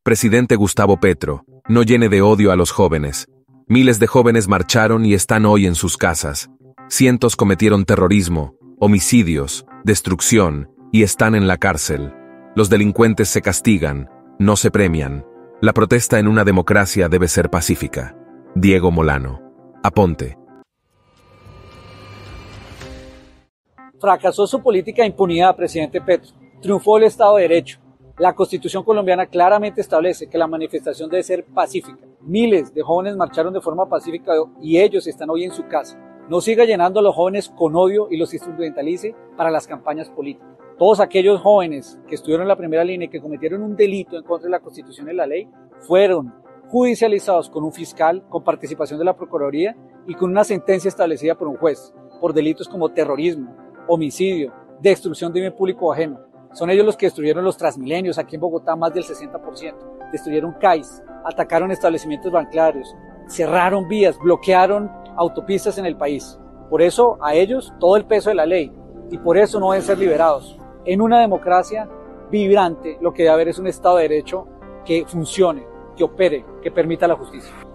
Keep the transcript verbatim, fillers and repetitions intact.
Presidente Gustavo Petro, no llene de odio a los jóvenes. Miles de jóvenes marcharon y están hoy en sus casas. Cientos cometieron terrorismo, homicidios, destrucción y están en la cárcel. Los delincuentes se castigan, no se premian. La protesta en una democracia debe ser pacífica. Diego Molano. Aponte. Fracasó su política de impunidad, presidente Petro. Triunfó el Estado de Derecho. La Constitución colombiana claramente establece que la manifestación debe ser pacífica. Miles de jóvenes marcharon de forma pacífica y ellos están hoy en su casa. No siga llenando a los jóvenes con odio y los instrumentalice para las campañas políticas. Todos aquellos jóvenes que estuvieron en la primera línea y que cometieron un delito en contra de la Constitución y la ley fueron judicializados con un fiscal, con participación de la Procuraduría y con una sentencia establecida por un juez por delitos como terrorismo, homicidio, destrucción de bien público ajeno. Son ellos los que destruyeron los Transmilenios, aquí en Bogotá más del sesenta por ciento. Destruyeron C A I S, atacaron establecimientos bancarios, cerraron vías, bloquearon autopistas en el país. Por eso a ellos todo el peso de la ley y por eso no deben ser liberados. En una democracia vibrante lo que debe haber es un Estado de Derecho que funcione, que opere, que permita la justicia.